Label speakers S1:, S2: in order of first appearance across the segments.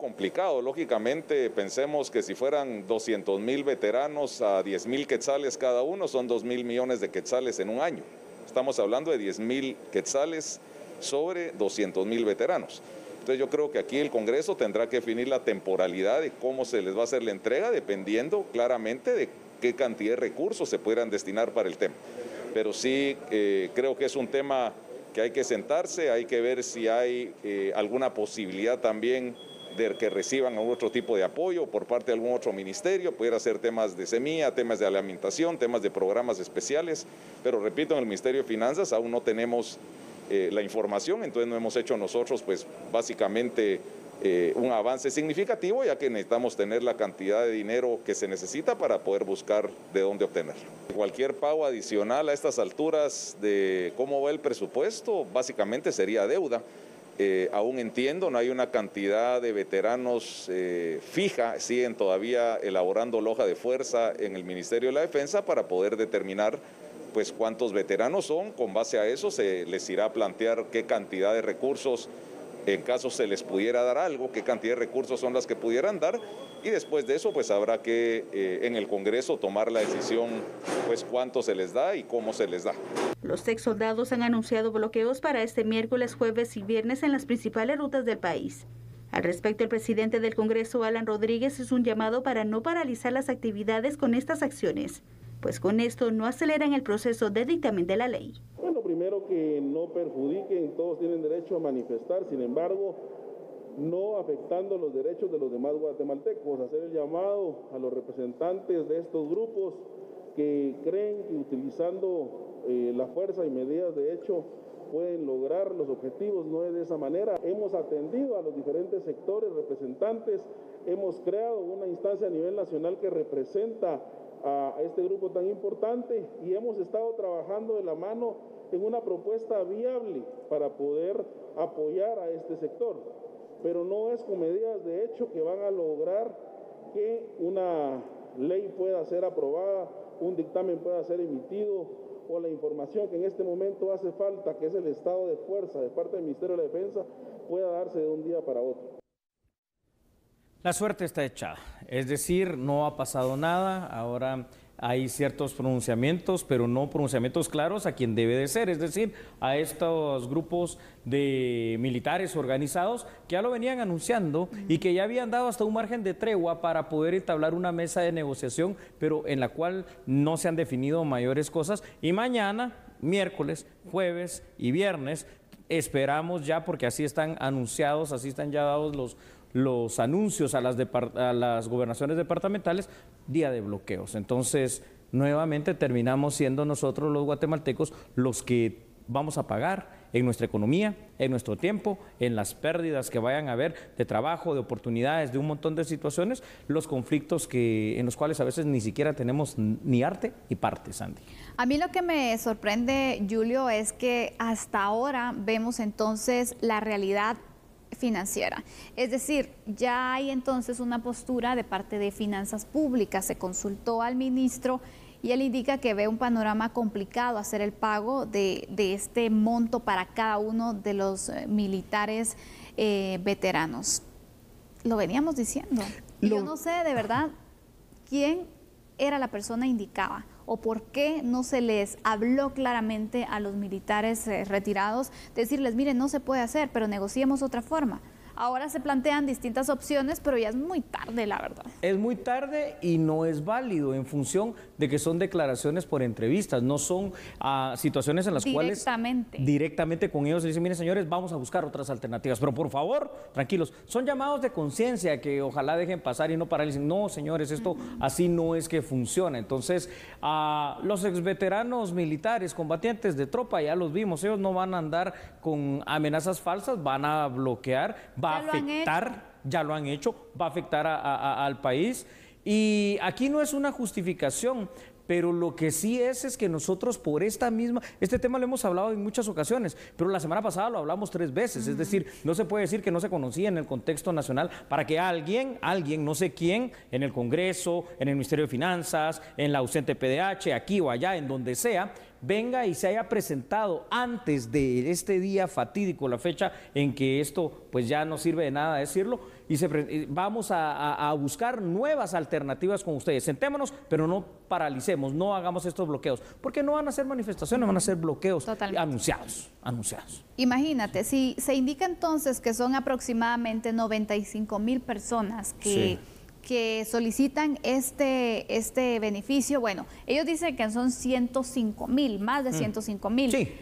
S1: complicado. Lógicamente, pensemos que si fueran 200,000 veteranos a 10,000 quetzales cada uno, son 2,000 millones de quetzales en un año. Estamos hablando de 10,000 quetzales sobre 200,000 veteranos. Entonces yo creo que aquí el Congreso tendrá que definir la temporalidad de cómo se les va a hacer la entrega, dependiendo claramente de qué cantidad de recursos se pudieran destinar para el tema. Pero sí creo que es un tema que hay que sentarse, hay que ver si hay alguna posibilidad también de que reciban algún otro tipo de apoyo por parte de algún otro ministerio, pudiera ser temas de semilla, temas de alimentación, temas de programas especiales, pero repito, en el Ministerio de Finanzas aún no tenemos la información, entonces no hemos hecho nosotros pues básicamente un avance significativo, ya que necesitamos tener la cantidad de dinero que se necesita para poder buscar de dónde obtenerlo. Cualquier pago adicional a estas alturas de cómo va el presupuesto, básicamente sería deuda. Aún entiendo, no hay una cantidad de veteranos fija, siguen todavía elaborando la hoja de fuerza en el Ministerio de la Defensa para poder determinar pues cuántos veteranos son. Con base a eso se les irá a plantear qué cantidad de recursos, en caso se les pudiera dar algo, qué cantidad de recursos son las que pudieran dar, y después de eso pues habrá que en el Congreso tomar la decisión pues cuánto se les da y cómo se les da.
S2: Los ex soldados han anunciado bloqueos para este miércoles, jueves y viernes en las principales rutas del país. Al respecto, el presidente del Congreso, Alan Rodríguez, hizo un llamado para no paralizar las actividades con estas acciones, pues con esto no aceleran el proceso de dictamen de la ley.
S3: Bueno, primero que no perjudiquen, todos tienen derecho a manifestar, sin embargo, no afectando los derechos de los demás guatemaltecos. Hacer el llamado a los representantes de estos grupos que creen que utilizando la fuerza y medidas de hecho pueden lograr los objetivos, no es de esa manera. Hemos atendido a los diferentes sectores representantes, hemos creado una instancia a nivel nacional que representa a este grupo tan importante y hemos estado trabajando de la mano en una propuesta viable para poder apoyar a este sector, pero no es con medidas de hecho que van a lograr que una ley pueda ser aprobada, un dictamen pueda ser emitido o la información que en este momento hace falta, que es el estado de fuerza de parte del Ministerio de la Defensa, pueda darse de un día para otro.
S4: La suerte está echada, es decir, no ha pasado nada, ahora hay ciertos pronunciamientos, pero no pronunciamientos claros a quien debe de ser, es decir, a estos grupos de militares organizados que ya lo venían anunciando y que ya habían dado hasta un margen de tregua para poder entablar una mesa de negociación, pero en la cual no se han definido mayores cosas. Y mañana, miércoles, jueves y viernes, esperamos ya, porque así están anunciados, así están ya dados los anuncios a las gobernaciones departamentales, día de bloqueos. Entonces, nuevamente terminamos siendo nosotros los guatemaltecos los que vamos a pagar en nuestra economía, en nuestro tiempo, en las pérdidas que vayan a haber de trabajo, de oportunidades, de un montón de situaciones, los conflictos en los cuales a veces ni siquiera tenemos ni arte ni parte, Sandy.
S5: A mí lo que me sorprende, Julio, es que hasta ahora vemos entonces la realidad financiera. Es decir, ya hay entonces una postura de parte de Finanzas Públicas, se consultó al ministro y él indica que ve un panorama complicado hacer el pago de este monto para cada uno de los militares veteranos. Lo veníamos diciendo. Y yo no sé de verdad quién era la persona indicada o por qué no se les habló claramente a los militares retirados, decirles, miren, no se puede hacer, pero negociemos otra forma. Ahora se plantean distintas opciones, pero ya es muy tarde, la verdad. Es muy tarde y no es válido en función de que son declaraciones por entrevistas, no son situaciones en las cuales directamente con ellos se dicen, miren señores, vamos a buscar otras alternativas, pero por favor, tranquilos, son llamados de conciencia que ojalá dejen pasar y no paralicen. No, señores, esto así no es que funciona. Entonces, los exveteranos militares, combatientes de tropa, ya los vimos, ellos no van a andar con amenazas falsas, van a bloquear, va a afectar, ya lo han hecho, va a afectar al país. Y aquí no es una justificación, pero lo que sí es que nosotros por este tema lo hemos hablado en muchas ocasiones, pero la semana pasada lo hablamos 3 veces, es decir, no se puede decir que no se conocía en el contexto nacional para que alguien, no sé quién, en el Congreso, en el Ministerio de Finanzas, en la ausente PDH, aquí o allá, en donde sea, venga y se haya presentado antes de este día fatídico, la fecha en que esto pues ya no sirve de nada decirlo,
S4: y vamos a buscar nuevas alternativas con ustedes. Sentémonos, pero no paralicemos, no hagamos estos bloqueos, porque no van a ser manifestaciones, van a ser bloqueos anunciados.
S5: Imagínate, si se indica entonces que son aproximadamente 95,000 personas que solicitan este beneficio, bueno, ellos dicen que son 105,000, más de 105,000.
S4: Sí.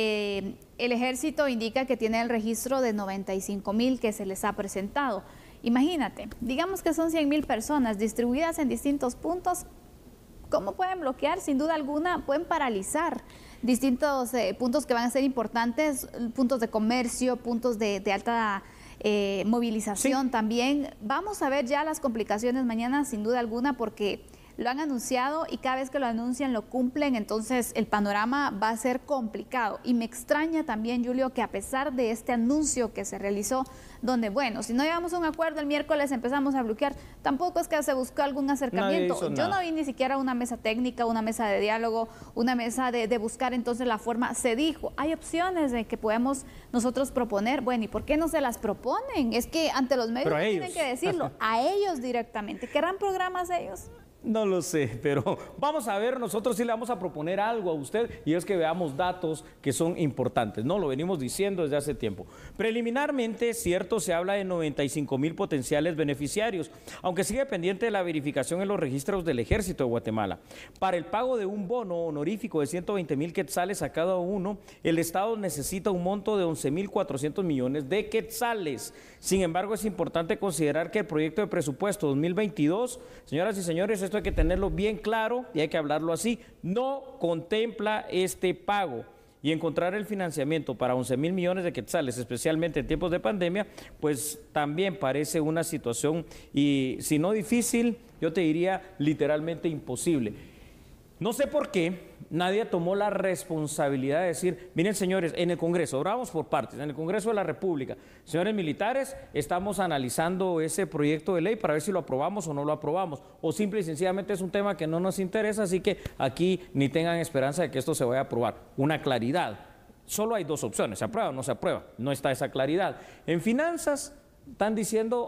S5: El ejército indica que tiene el registro de 95,000 que se les ha presentado. Imagínate, digamos que son 100,000 personas distribuidas en distintos puntos. ¿Cómo pueden bloquear? Sin duda alguna, pueden paralizar distintos puntos que van a ser importantes, puntos de comercio, puntos de alta movilización también. Vamos a ver ya las complicaciones mañana, sin duda alguna, porque lo han anunciado y cada vez que lo anuncian lo cumplen, entonces el panorama va a ser complicado. Y me extraña también, Julio, que a pesar de este anuncio que se realizó, donde, bueno, si no llegamos a un acuerdo el miércoles empezamos a bloquear, tampoco es que se buscó algún acercamiento. Yo no vi ni siquiera una mesa técnica, una mesa de diálogo, una mesa de buscar entonces la forma. Se dijo, hay opciones de que podemos nosotros proponer. Bueno, ¿y por qué no se las proponen? Es que ante los medios tienen que decirlo, a ellos directamente. ¿Querrán programas ellos?
S4: No lo sé, pero vamos a ver, nosotros sí le vamos a proponer algo a usted y es que veamos datos que son importantes, ¿no? Lo venimos diciendo desde hace tiempo. Preliminarmente, cierto, se habla de 95,000 potenciales beneficiarios, aunque sigue pendiente de la verificación en los registros del Ejército de Guatemala. Para el pago de un bono honorífico de 120,000 quetzales a cada uno, el Estado necesita un monto de 11,400 millones de quetzales. Sin embargo, es importante considerar que el proyecto de presupuesto 2022, señoras y señores, esto hay que tenerlo bien claro y hay que hablarlo así, no contempla este pago. Y encontrar el financiamiento para 11,000 millones de quetzales, especialmente en tiempos de pandemia, pues también parece una situación, y si no difícil, yo te diría literalmente imposible. No sé por qué nadie tomó la responsabilidad de decir, miren señores, en el Congreso, ahora vamos por partes, en el Congreso de la República, señores militares, estamos analizando ese proyecto de ley para ver si lo aprobamos o no lo aprobamos, o simple y sencillamente es un tema que no nos interesa, así que aquí ni tengan esperanza de que esto se vaya a aprobar. Una claridad, solo hay dos opciones, se aprueba o no se aprueba, no está esa claridad. En finanzas están diciendo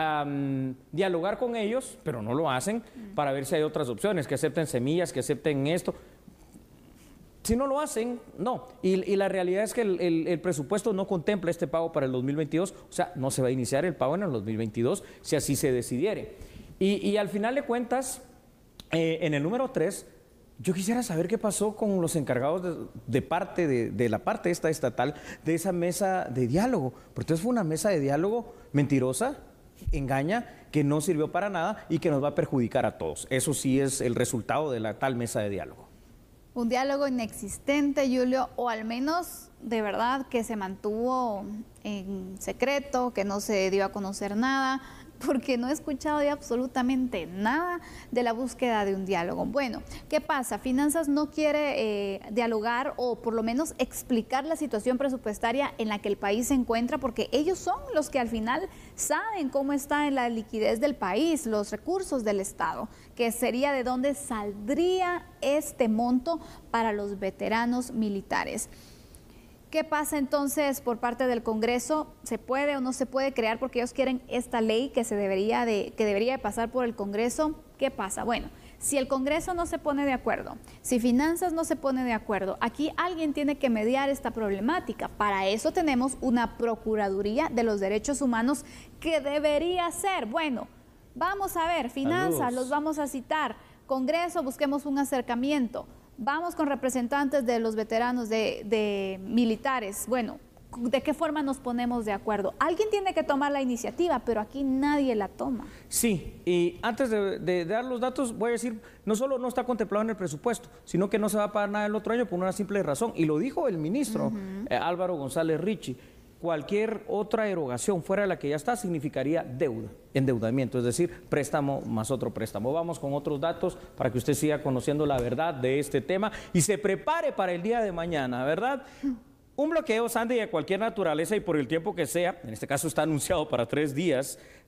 S4: dialogar con ellos, pero no lo hacen para ver si hay otras opciones, que acepten semillas, que acepten esto. Si no lo hacen, no. Y la realidad es que el presupuesto no contempla este pago para el 2022, o sea, no se va a iniciar el pago en el 2022 si así se decidiere. Y al final de cuentas, en el número 3, yo quisiera saber qué pasó con los encargados de la parte esta estatal de esa mesa de diálogo. Porque entonces fue una mesa de diálogo mentirosa, engaña, que no sirvió para nada y que nos va a perjudicar a todos. Eso sí es el resultado de la tal mesa de diálogo.
S5: Un diálogo inexistente, Julio, o al menos de verdad que se mantuvo en secreto, que no se dio a conocer nada, porque no he escuchado ya absolutamente nada de la búsqueda de un diálogo. Bueno, ¿qué pasa? Finanzas no quiere dialogar o por lo menos explicar la situación presupuestaria en la que el país se encuentra, porque ellos son los que al final saben cómo está en la liquidez del país, los recursos del Estado, que sería de dónde saldría este monto para los veteranos militares. ¿Qué pasa entonces por parte del Congreso? ¿Se puede o no se puede crear? Porque ellos quieren esta ley que debería de pasar por el Congreso. ¿Qué pasa? Bueno, si el Congreso no se pone de acuerdo, si Finanzas no se pone de acuerdo, aquí alguien tiene que mediar esta problemática. Para eso tenemos una Procuraduría de los Derechos Humanos que debería ser. Bueno, vamos a ver, Finanzas, saludos, los vamos a citar. Congreso, busquemos un acercamiento. Vamos con representantes de los veteranos de militares. Bueno, ¿de qué forma nos ponemos de acuerdo? Alguien tiene que tomar la iniciativa, pero aquí nadie la toma.
S4: Sí, y antes de dar los datos, voy a decir, no solo no está contemplado en el presupuesto, sino que no se va a pagar nada el otro año por una simple razón, y lo dijo el ministro Álvaro González Richie. Cualquier otra erogación fuera de la que ya está significaría deuda, endeudamiento, es decir, préstamo más otro préstamo. Vamos con otros datos para que usted siga conociendo la verdad de este tema y se prepare para el día de mañana, ¿verdad? Un bloqueo, Sandy, de cualquier naturaleza y por el tiempo que sea, en este caso está anunciado para 3 días,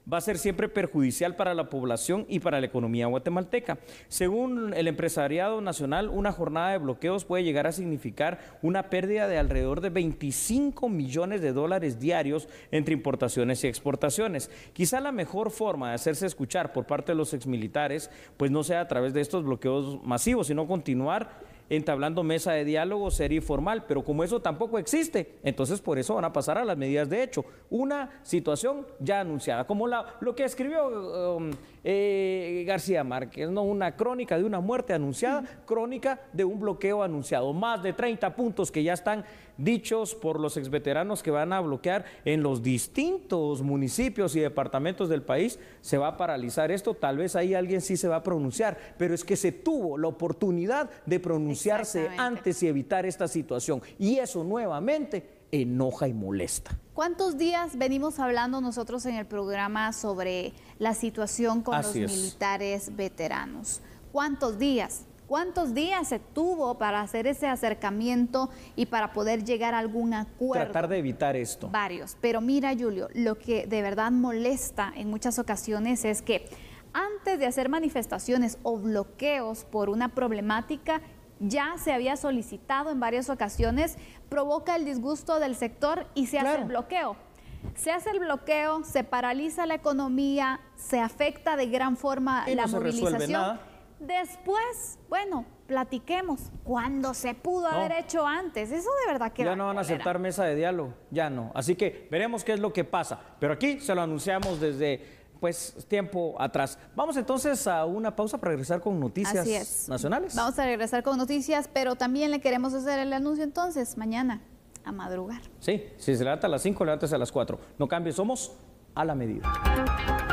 S4: va a ser siempre perjudicial para la población y para la economía guatemalteca. Según el empresariado nacional, una jornada de bloqueos puede llegar a significar una pérdida de alrededor de 25 millones de dólares diarios entre importaciones y exportaciones. Quizá la mejor forma de hacerse escuchar por parte de los exmilitares, pues no sea a través de estos bloqueos masivos, sino continuar entablando mesa de diálogo seria y formal, pero como eso tampoco existe, entonces por eso van a pasar a las medidas de hecho. Una situación ya anunciada, como lo que escribió García Márquez, ¿no? Una crónica de una muerte anunciada, crónica de un bloqueo anunciado. Más de 30 puntos que ya están dichos por los exveteranos que van a bloquear en los distintos municipios y departamentos del país. Se va a paralizar esto, tal vez ahí alguien sí se va a pronunciar, pero es que se tuvo la oportunidad de pronunciarse antes y evitar esta situación, y eso nuevamente enoja y molesta.
S5: ¿Cuántos días venimos hablando nosotros en el programa sobre la situación con los militares veteranos? ¿Cuántos días? ¿Cuántos días se tuvo para hacer ese acercamiento y para poder llegar a algún acuerdo?
S4: Tratar de evitar esto.
S5: Varios. Pero mira, Julio, lo que de verdad molesta en muchas ocasiones es que antes de hacer manifestaciones o bloqueos por una problemática, ya se había solicitado en varias ocasiones, provoca el disgusto del sector y se hace el bloqueo. Se hace el bloqueo, se paraliza la economía, se afecta de gran forma la movilización. Después, bueno, platiquemos cuando se pudo haber hecho antes. Eso de verdad que
S4: ya no van a aceptar mesa de diálogo, ya no. Así que veremos qué es lo que pasa. Pero aquí se lo anunciamos desde tiempo atrás. Vamos entonces a una pausa para regresar con noticias nacionales.
S5: Vamos a regresar con noticias, pero también le queremos hacer el anuncio entonces mañana a madrugar.
S4: Sí, si se levanta a las 5, levántese a las 4. No cambie, somos a la medida.